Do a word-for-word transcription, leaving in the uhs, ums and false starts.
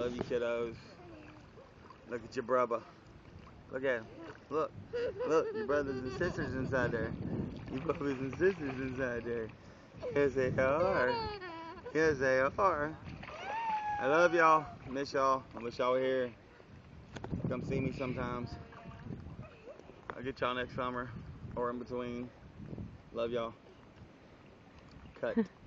Love you, kiddos. Look at your brother. Look at him. Look. Look, your brothers and sisters inside there. Your brothers and sisters inside there. Yes, they are. Yes, they are. I love y'all. Miss y'all. I wish y'all were here. Come see me sometimes. I'll get y'all next summer or in between. Love y'all. Cut.